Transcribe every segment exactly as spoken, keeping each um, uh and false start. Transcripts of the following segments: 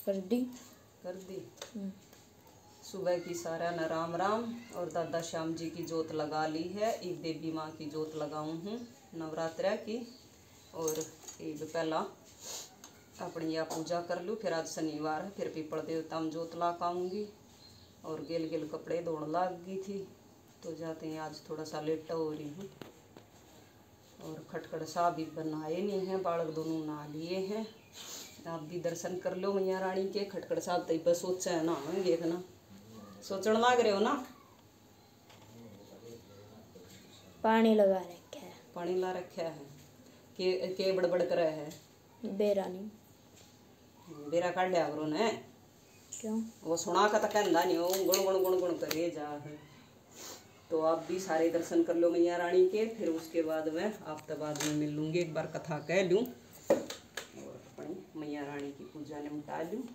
कर दी कर दी। सुबह की सारा न राम राम। और दादा श्याम जी की जोत लगा ली है। एक देवी माँ की जोत लगाऊं हूँ नवरात्रा की। और एक पहला अपनी यह पूजा कर लूँ। फिर आज शनिवार है, फिर पीपल देवता में जोत लगाऊंगी। और गेल गेल कपड़े धोने लग गई थी तो जाते हैं, आज थोड़ा सा लेट हो रही हूँ। और खटखट सा भी बनाए नहीं हैं, बालक दोनों नहा लिए हैं। आप भी दर्शन कर लो मैया रानी के। खटखट साहब तो बस सोचा है ना, देखना सोचने लग रहे हो ना। पानी लगा रखा है। पानी ला रखा है के के बड़बड़ करे है। बेरा नहीं बेरा काट लिया करो ने। क्यों? वो सुना का तो कहना नहीं हो, गुण गुण गुण गुण करे जा है। तो आप भी सारे दर्शन कर लो मैया रानी के। फिर उसके बाद में आप बाद में मिल लूँगी, एक बार कथा कह लूँ और अपनी मैया रानी की पूजा निपटा लूँ।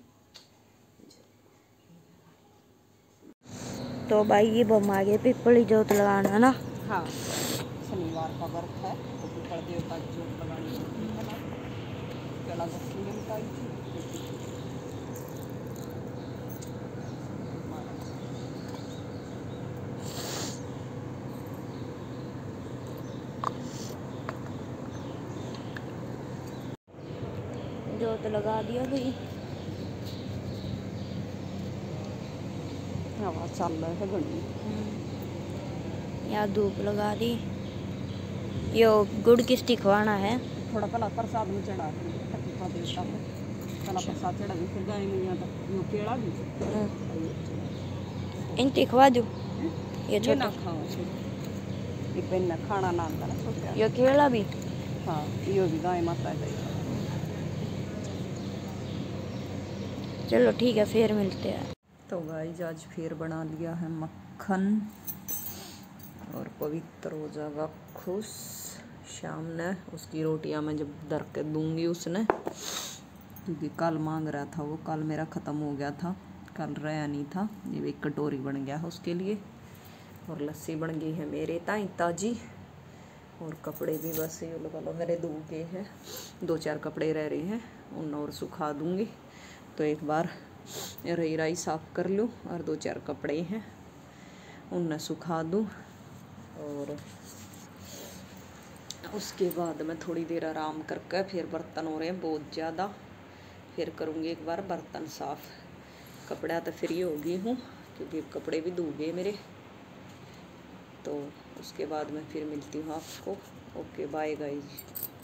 तो भाई ये बम आगे पीपली जोत लगाना है ना। हाँ, शनिवार का व्रत है तो पीपल देवता की जोत लगानी होती है ना। पहला दक्षिण निपटाई थी। जोत लगा दिया भाई। हवा चल रहा है घड़ी। यहाँ धूप लगा दी। यो गुड़ किस्ती खवाना है। थोड़ा पहला प्रसाद में चढ़ा पीपल देवता को। पहला प्रसाद चढ़ा फिर गाय मैया का यो केला भी इनती खवा दो। ये ये ना खाओ, ये पेन खाना ना अंदर छोटा। यो केला भी। हाँ, यो भी गाय माता है। चलो ठीक है, फिर मिलते हैं। तो गाइस आज फिर बना लिया है मक्खन और पवित्र हो जाएगा खुश। शाम ने उसकी रोटियां मैं जब दर के दूंगी उसने, क्योंकि कल मांग रहा था वो, कल मेरा ख़त्म हो गया था, कल रहा नहीं था। ये एक कटोरी बन गया है उसके लिए। और लस्सी बन गई है मेरे ताई ताजी। और कपड़े भी बस ये लगा लो मेरे दो के हैं, दो चार कपड़े रह रहे हैं, उन और सुखा दूंगी। तो एक बार रही राई साफ कर लूँ और दो चार कपड़े हैं उन्हें सुखा दूँ। और उसके बाद मैं थोड़ी देर आराम करके फिर बर्तन हो रहे हैं बहुत ज़्यादा, फिर करूँगी एक बार बर्तन साफ़। कपड़ा तो फ्री हो गई हूँ क्योंकि कपड़े भी धो गए मेरे। तो उसके बाद मैं फिर मिलती हूँ आपको। Okay bye guys.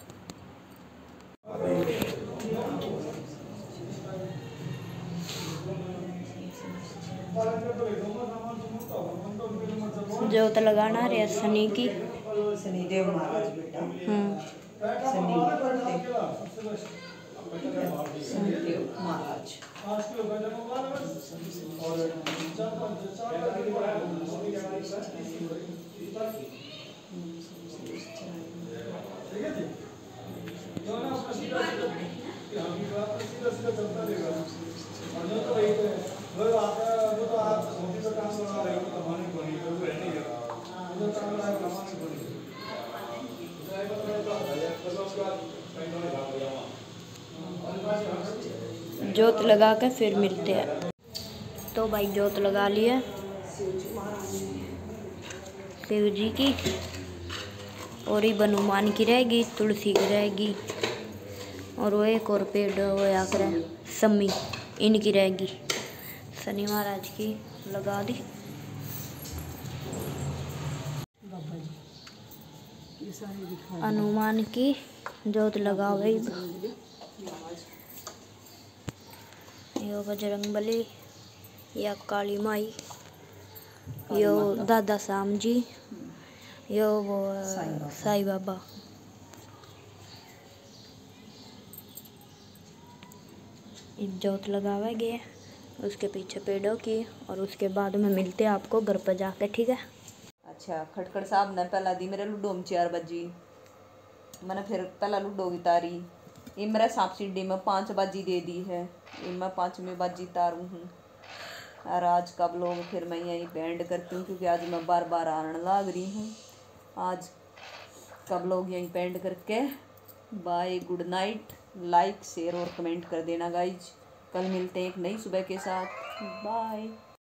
जोत लगाना रे शनि की। शनिदेव महाराज बेटा। हम्म शनि शनिदेव महाराज। जोत लगा के फिर मिलते हैं। तो भाई जोत लगा लिया शिव जी की, और ये हनुमान की रहेगी, तुलसी की रहेगी, और वो एक और पेड़ वो आकर सम्मी इनकी रहेगी। शनि महाराज की लगा दी। हनुमान की जोत लगा गई। यो बजरंगबली, या काली माई, यो दादा श्याम जी, यो वो साईं बाबा। जोत लगावा गया उसके पीछे पेड़ों की, और उसके बाद में मिलते हैं आपको घर पर जाके, ठीक है। अच्छा, खटखट साहब ने पहला दी मेरे लूडो में चार बजी। मैंने फिर पहला लूडो की तारी, ये मेरा सांप सीढ़ी में पाँच बाजी दे दी है, ये मैं पाँचवीं बाजी तारू हूँ। और आज कब लोग फिर मैं यहीं पे एंड करती हूँ क्योंकि आज मैं बार बार आने लग रही हूँ। आज कब लोग यहीं पे एंड करके bye, good night. Like share और कमेंट कर देना गाइज। कल मिलते हैं एक नई सुबह के साथ। बाय।